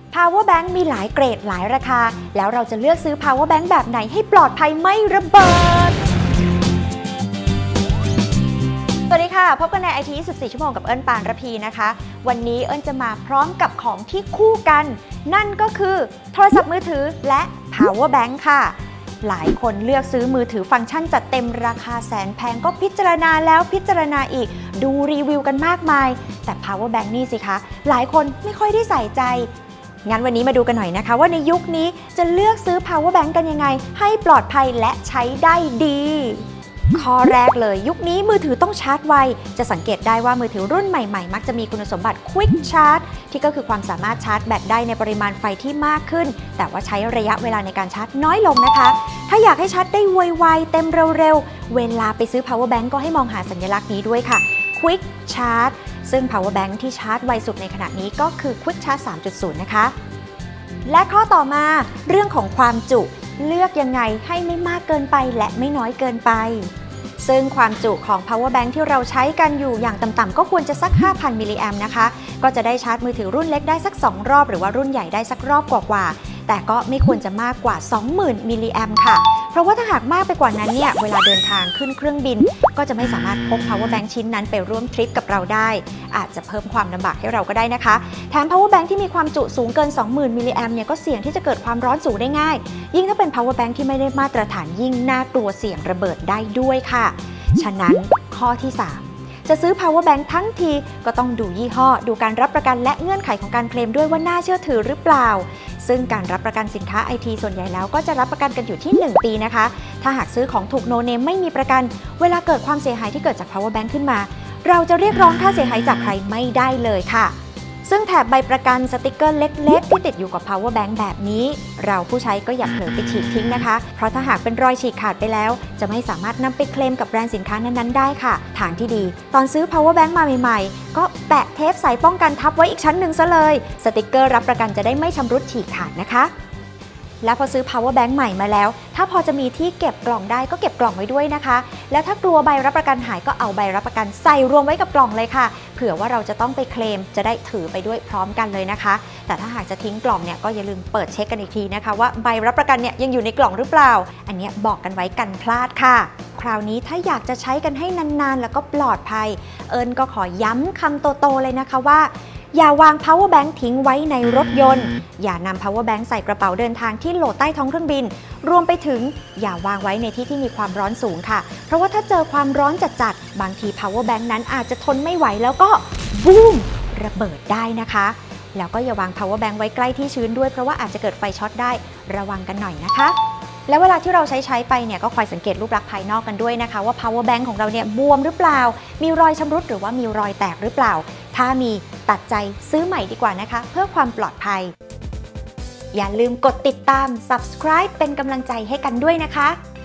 Power Bank มีหลายเกรดหลายราคาแล้วเราจะเลือกซื้อ Power Bank แบบไหนให้ปลอดภัยไม่ระเบิดสวัสดีค่ะพบกันใน IT 24 ชั่วโมงกับเอิญปานระพีนะคะวันนี้เอิญจะมาพร้อมกับของที่คู่กันนั่นก็คือโทรศัพท์มือถือและ Power Bank ค่ะหลายคนเลือกซื้อมือถือฟังก์ชันจัดเต็มราคาแสนแพงก็พิจารณาแล้วพิจารณาอีกดูรีวิวกันมากมายแต่ Power Bank นี่สิคะหลายคนไม่ค่อยได้ใส่ใจงั้นวันนี้มาดูกันหน่อยนะคะว่าในยุคนี้จะเลือกซื้อ Power Bank กันยังไงให้ปลอดภัยและใช้ได้ดีข้อแรกเลยยุคนี้มือถือต้องชาร์จไวจะสังเกตได้ว่ามือถือรุ่นใหม่ๆมักจะมีคุณสมบัติ Quick Charge ที่ก็คือความสามารถชาร์จแบตได้ในปริมาณไฟที่มากขึ้นแต่ว่าใช้ระยะเวลาในการชาร์จน้อยลงนะคะถ้าอยากให้ชาร์จได้ไวๆเต็มเร็วๆเวลาไปซื้อ Power Bank ก็ให้มองหาสัญลักษณ์นี้ด้วยค่ะ Quick Charge ซึ่ง Power Bank ที่ชาร์จไวสุดในขณะนี้ก็คือ Quick Charge 3.0 นะคะและข้อต่อมาเรื่องของความจุเลือกยังไงให้ไม่มากเกินไปและไม่น้อยเกินไปซึ่งความจุของ Power Bank ที่เราใช้กันอยู่อย่างต่ำๆก็ควรจะสัก 5,000 มิลลิแอมป์นะคะก็จะได้ชาร์จมือถือรุ่นเล็กได้สัก2รอบหรือว่ารุ่นใหญ่ได้สักรอบกว่าๆแต่ก็ไม่ควรจะมากกว่า 20,000 มิลลิแอมป์ค่ะเพราะว่าถ้าหากมากไปกว่านั้นเนี่ยเวลาเดินทางขึ้นเครื่องบินก็จะไม่สามารถพก Power Bank ชิ้นนั้นไปร่วมทริปกับเราได้อาจจะเพิ่มความลำบากให้เราก็ได้นะคะแถม Power Bank ที่มีความจุสูงเกิน 20,000 มิลลิแอมป์เนี่ยก็เสี่ยงที่จะเกิดความร้อนสูงได้ง่ายยิ่งถ้าเป็น Power Bank ที่ไม่ได้มาตรฐานยิ่งน่ากลัวเสี่ยงระเบิดได้ด้วยค่ะฉะนั้นข้อที่ 3 จะซื้อ Power Bank ทั้งทีก็ต้องดูยี่ห้อดูการรับประกันและเงื่อนไขของการเคลมด้วยว่าน่าเชื่อถือหรือเปล่าซึ่งการรับประกันสินค้า IT ส่วนใหญ่แล้วก็จะรับประกันกันอยู่ที่1ปีนะคะถ้าหากซื้อของถูกโนเนมไม่มีประกันเวลาเกิดความเสียหายที่เกิดจาก Power Bank ขึ้นมาเราจะเรียกร้องค่าเสียหายจากใครไม่ได้เลยค่ะซึ่งแถบใบประกันสติกเกอร์เล็กๆที่ติดอยู่กับ Power Bank แบบนี้เราผู้ใช้ก็อย่าเผลอไปฉีกทิ้งนะคะเพราะถ้าหากเป็นรอยฉีกขาดไปแล้วจะไม่สามารถนำไปเคลมกับแบรนด์สินค้านั้นๆได้ค่ะทางที่ดีตอนซื้อ Power Bank มาใหม่ๆก็แปะเทปใสป้องกันทับไว้อีกชั้นหนึ่งซะเลยสติกเกอร์รับประกันจะได้ไม่ชำรุดฉีกขาดนะคะแล้วพอซื้อ Power Bank ใหม่มาแล้วถ้าพอจะมีที่เก็บกล่องได้ก็เก็บกล่องไว้ด้วยนะคะแล้วถ้ากลัวใบรับประกันหายก็เอาใบรับประกันใส่รวมไว้กับกล่องเลยค่ะเผื่อว่าเราจะต้องไปเคลมจะได้ถือไปด้วยพร้อมกันเลยนะคะแต่ถ้าหากจะทิ้งกล่องเนี่ยก็อย่าลืมเปิดเช็คกันอีกทีนะคะว่าใบรับประกันเนี่ยยังอยู่ในกล่องหรือเปล่าอันนี้บอกกันไว้กันพลาดค่ะคราวนี้ถ้าอยากจะใช้กันให้นานๆแล้วก็ปลอดภัยเอิญก็ขอย้ำคำโตๆเลยนะคะว่าอย่าวาง Power Bank ทิ้งไว้ในรถยนต์อย่านำ Power Bank ใส่กระเป๋าเดินทางที่โหลดใต้ท้องเครื่องบินรวมไปถึงอย่าวางไว้ในที่ที่มีความร้อนสูงค่ะเพราะว่าถ้าเจอความร้อนจัดๆบางที Power Bank นั้นอาจจะทนไม่ไหวแล้วก็บูมระเบิดได้นะคะแล้วก็อย่าวาง Power Bank ไว้ใกล้ที่ชื้นด้วยเพราะว่าอาจจะเกิดไฟช็อตได้ระวังกันหน่อยนะคะแล้วเวลาที่เราใช้ไปเนี่ยก็คอยสังเกตรูปลักษณ์ภายนอกกันด้วยนะคะว่า Power Bank ของเราเนี่ยบวมหรือเปล่ามีรอยชำรุดหรือว่ามีรอยแตกหรือเปล่าถ้ามีตัดใจซื้อใหม่ดีกว่านะคะเพื่อความปลอดภัยอย่าลืมกดติดตาม Subscribe เป็นกำลังใจให้กันด้วยนะคะ